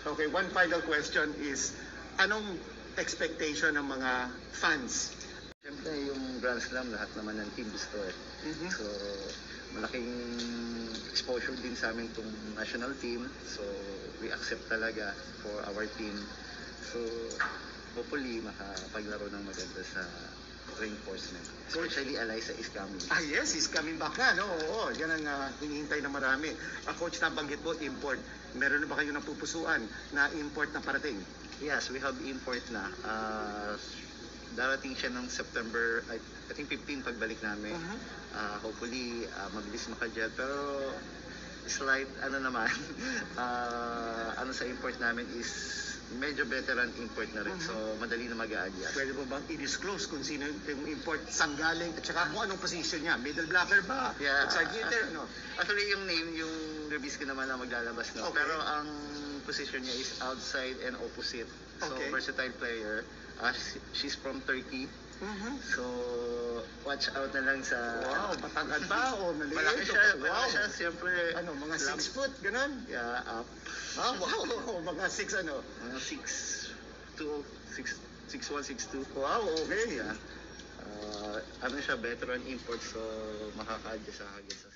Okay, one final question is, anong expectation ng mga fans? Siyempre yung Grand Slam, lahat naman ng team gusto eh. So, malaking exposure din sa amin itong national team. So, we accept talaga for our team. So, hopefully, makapaglaro ng maganda sa reinforcement. Especially Alyssa is coming. Yes, he's coming back na, no? Oo, yan ang hinihintay na marami. Coach, nabanggit mo, import. Meron na ba kayo napupusuan na import na parating? Yes, we have import na. Darating siya ng September, I think 15 pagbalik namin. Hopefully, mabilis makajet. Pero, slight, naman, sa import namin is medyo veteran import na rin. So, madali na mag-a-adjust. Pwede mo bang i-disclose kung sino yung import, saan galing, at saka kung anong position niya? Middle blocker ba? Yeah. Outside hitter? No? Actually, yung name, yung release ko naman na maglalabas. No? Okay. Pero ang position niya is outside and opposite. So, Okay. versatile player. She's from Turkey. So, watch out na lang sa... Wow, matangkad ba o maliit? Malaki siya, Wow. malaki siya, siyempre. Mga 6 foot, ganun? Yeah, up. Wow, mga 6 Mga 6'2", 6'1", 6'2". Wow, okay. Yeah. Siya, veteran import, so makaka-adjust sa